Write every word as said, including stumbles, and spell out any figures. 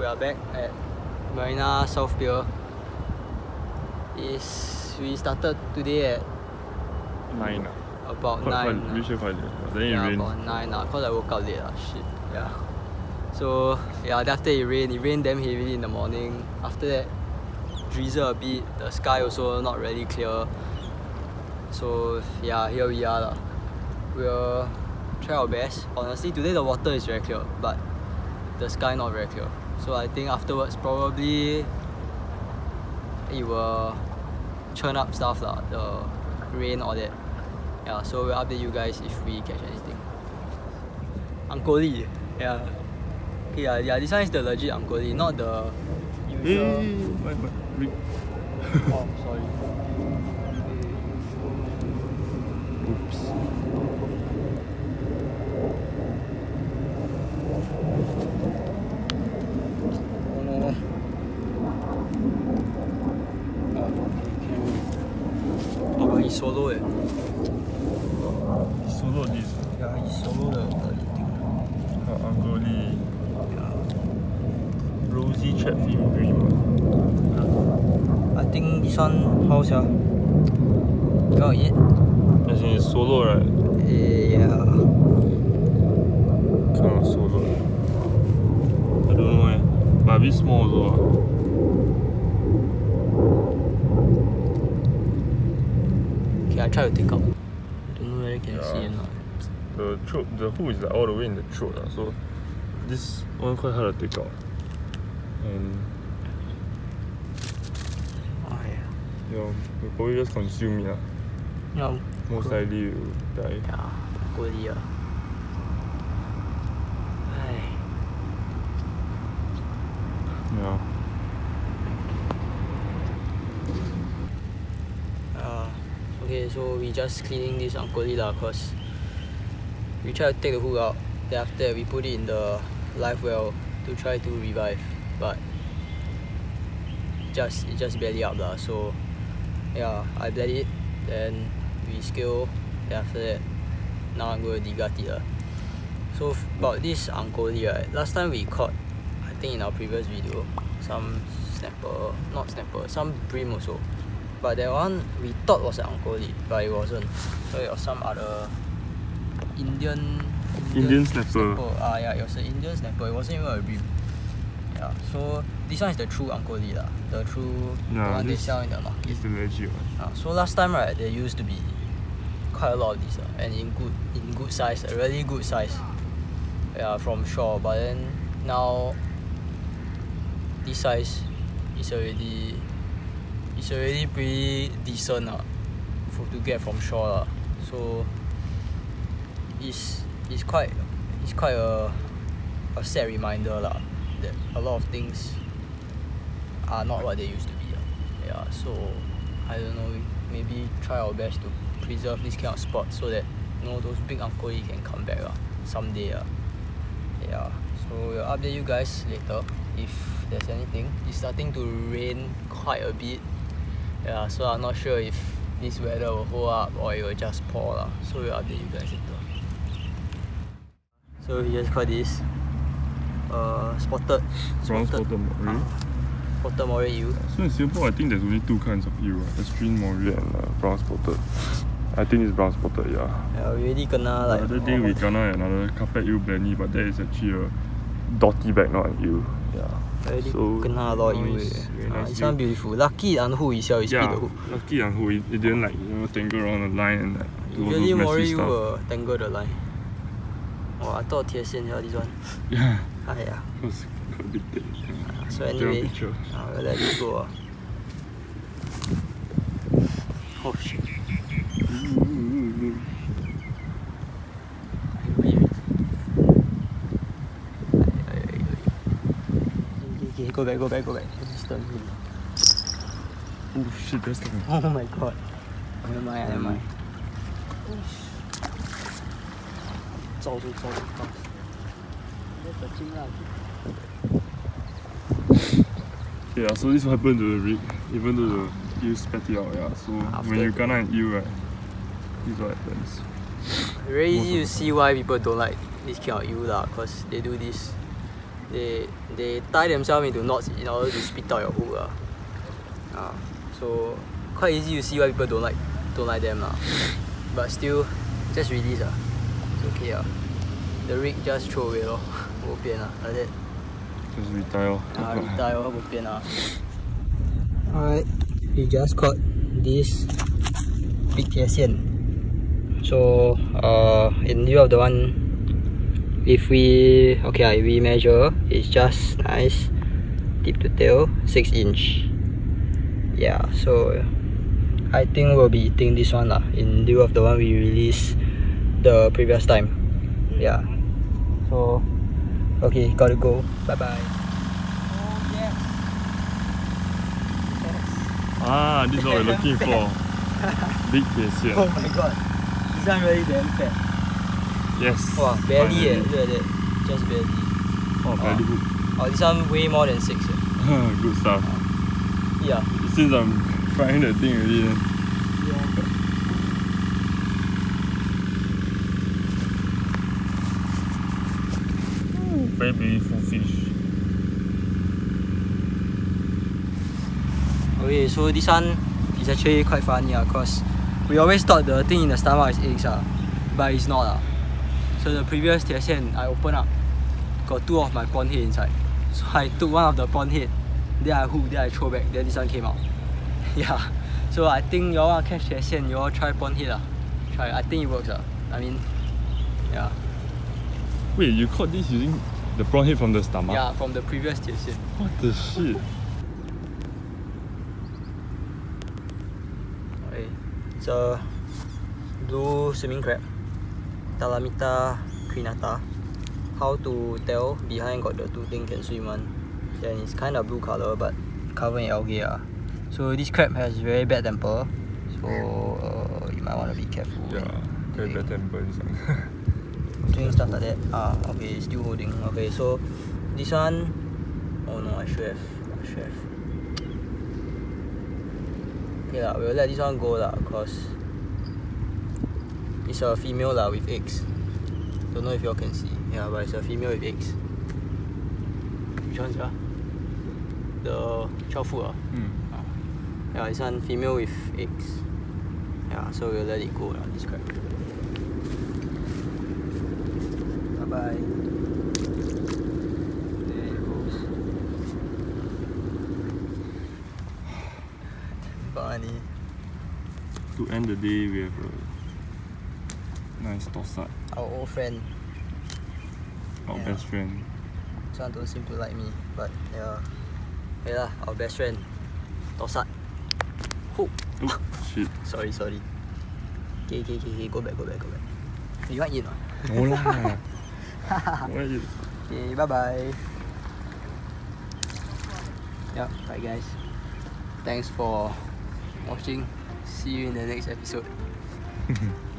we are back at Marina South Pier. Is we started today at nine. About quite, nine. Quite, reached quite late. Then it yeah, rained. about nine. Uh, Cause I woke up late. Uh, shit. Yeah. So yeah, after it rained, it rained damn heavily in the morning. After that, drizzle a bit. The sky also not really clear. So yeah, here we are. Uh. We'll try our best. Honestly, today the water is very clear, but the sky not very clear. So I think afterwards probably it will churn up stuff lah, the rain, all that. Yeah, so we'll update you guys if we catch anything. Uncle Lee, yeah. Okay, yeah, yeah, this one is the legit Uncle Lee, not the usual. Hey, my, my, oh, sorry. Oops. Oh no. Oh, but he's solo eh. He solo this. Yeah, he's solo the, the thing. Uh, Uncle Lee. Yeah. Rosy Chat Film Dream. I think this one, how sia? You want to eat? As in it's solo, right? Yeah. Kind of solo. I don't know eh. But a bit small also. Okay, I try to take out. I don't know whether you can Yeah. see or not. The throat, the hook is like all the way in the throat. Uh, so this one quite hard to take out. And Oh yeah. yeah, we'll probably just consume it. Uh. Yeah. Most cool. likely it will die. Yeah, good yeah. Yeah. Uh, okay, so we just cleaning this Uncle Lee lah, cause we try to take the hook out. Then after that we put it in the live well to try to revive, but just it just barely up lah. So yeah, I bled it, then we scale. Then after that, now I'm going to degut it lah. So about this Uncle Lee, right? Last time we caught, I think in our previous video, some snapper, not snapper, some bream also. But that one we thought was an Uncle Lee, but it wasn't. So it was some other Indian Indian snapper. snapper. Ah yeah, it was an Indian snapper. It wasn't even a bream. Yeah. So this one is the true Uncle Lee lah. The true Yeah, the one they this- sell in the market. It's the legit one. Ah, so last time right, there used to be quite a lot of these uh, and in good in good size, a really good size. Yeah, from shore. But then now this size is already it's already pretty decent uh, for to get from shore uh. So it's it's quite it's quite a a sad reminder lah, that a lot of things are not what they used to be uh. Yeah, so I don't know, maybe try our best to preserve this kind of spot so that, you know, those big Uncle Lee can come back uh, someday uh. Yeah, so we'll update you guys later if there's anything. It's starting to rain quite a bit. Yeah, so I'm not sure if this weather will hold up or it will just pour lah. So we'll update you guys later. So we just caught this uh, spotted Brown spotted moray. uh, spotted moray eel. So in Singapore, I think there's only two kinds of eel. Uh, Australian moray and uh, brown spotted. I think it's brown spotted, yeah. Yeah, we already kena like. The other day we kena another carpet eel blenny, but that is actually a dotty back, not an eel. Yeah. Already So, kena a lot of eel. nice, eh. very Ah, nice this eel. one beautiful. Lucky it unhook itself, it split Yeah, the hook. lucky and who it, it didn't like, you know, tangle around the line and like do all Usually those moray messy eel stuff. will tangle the line. Oh, I thought 铁线 here, this one. Yeah, Ah, yeah. it was quite a bit thick. Yeah. So Take a anyway, picture. uh, we'll let this go. Uh. Oh shit. Okay, go back, go back, go back. Disturb him. Oh shit, that's the Oh my god. Never mind, never mind. 照住照住放。 Yeah, so this happened to the rig, even though the eel spat it out, yeah. So After when you kena an eel, right, this is what happens. Very easy to see why people don't like this kind of eel lah, cause they do this they they tie themselves into knots in order to spit out your hook. Uh. Uh, so quite easy to see why people don't like don't like them. Uh. But still, just release. Uh. It's okay. Uh. The rig just throw away lor. Bo pian uh, like that. Just retire. Ah, retire lor, bo pian uh. Alright, we just caught this big 铁线. So uh, in lieu of the one, if we okay, we measure, it's just nice, tip to tail, six inch. Yeah, so I think we'll be eating this one lah, in lieu of the one we released the previous time. Yeah. So okay, gotta go. Bye bye. Oh yes. Yes. Ah, this is what we're looking for. Big 铁线. Oh my god. This one really damn fat. Yes. Wow, barely eh. finally. Look at that. Just barely. Oh, barely hook. Oh, this one way more than six. Eh. Good stuff. Yeah. Since I'm frying the thing already. Then. Yeah. Very beautiful fish. Okay, so this one is actually quite funny uh, cause we always thought the thing in the stomach is eggs uh, but it's not uh. So the previous 铁线 I opened up, got two of my prawn head inside. So I took one of the prawn head, then I hook, then I throw back, then this one came out. Yeah. So I think you all want to catch 铁线, you all try prawn head uh. Try. I think it works uh. I mean, yeah. Wait, you caught this using the prawn head from the stomach? Yeah, from the previous 铁线. What the shit? Okay. It's a blue swimming crab, Talamita crinata. How to tell? Behind got the two things can swim one. Then it's kind of blue color but covered in algae. Uh. So this crab has very bad temper. So uh, you might want to be careful. Yeah, very okay. bad temper this one. Doing stuff like that. Ah, okay, still holding. Okay, so this one. Oh no, I should have. I should have. Okay lah, we'll let this one go lah, cause it's a female lah with eggs. Don't know if y'all can see. Yeah, but it's a female with eggs. Which one's that? The twelve foot ah. Mm. Yeah, this one female with eggs. Yeah, so we'll let it go lah, this crab. Bye bye. There it goes. Funny. To end the day, we have a nice tossat. Our old friend. Our Yeah. best friend. This one don't seem to like me, but yeah. Okay lah, our best friend. Tossat. Oh. Oh, shit. Sorry, sorry. Okay, okay, okay, okay, go back, go back, go back. You want eat or not? No lah. Why you? Okay, bye bye. Yep, bye guys. Thanks for watching. See you in the next episode.